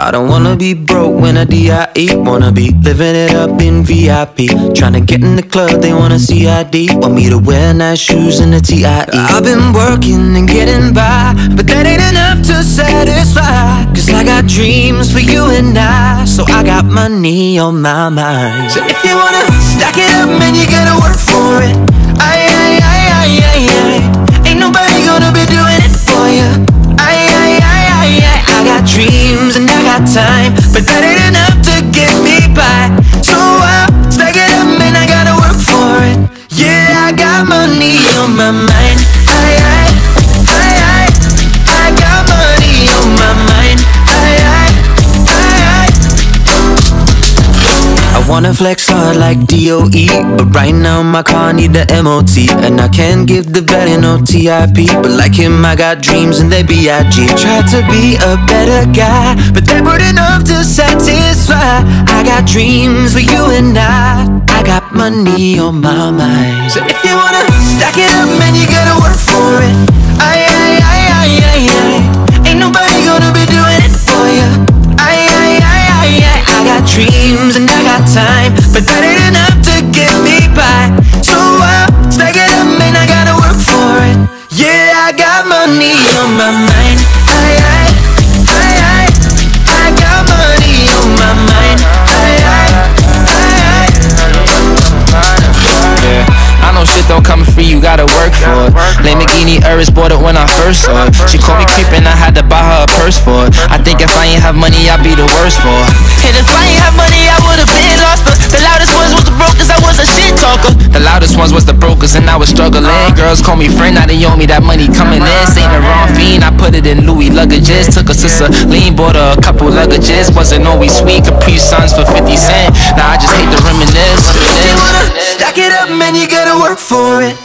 I don't wanna be broke when I D.I.E. Wanna be living it up in VIP. Tryna get in the club, they wanna see ID. Want me to wear nice shoes and a T.I.E. I've been working and getting by, but that ain't enough to satisfy. Cause I got dreams for you and I, so I got money on my mind. So if you wanna stack it up, man, you gotta work for it. Ain't nobody gonna be doing it for you. I got dreams and I got time, but that ain't enough to get me by. So I'll stack it up and I gotta work for it. Yeah, I got money on my mind. I got money on my mind. I wanna flex hard like DOE, but right now my car need the MOT. And I can't give the value no TIP, but like him I got dreams and they B.I.G. Tried to be a better guy, but they weren't enough to satisfy. I got dreams for you and I got money on my mind. So if you wanna stack it up, man, you gotta work for it. Ain't nobody gonna be doing it for you. I got dreams and I got time, but that ain't enough to get me by. So I'll stack it up and I gotta work for it. Yeah, I got money on my mind. I got money on my mind. Yeah, I know shit don't come free, you gotta work for it. Lamborghini Urus bought it when I first saw it. She called me creepin', I had to buy her a purse for it. I think if I ain't have money, I'd be the worst for it. And if I ain't have money, I would've been lost her. The loudest ones was the brokers, I was a shit talker. The loudest ones was the brokers and I was struggling. Girls call me friend, now they owe me that money coming in. Ain't the wrong fiend, I put it in Louis luggages. Took a sister lean, bought her a couple luggages. Wasn't always sweet, Capri Suns for 50 cents. Now I just hate to reminisce. If you wanna stack it up, man, you gotta work for it.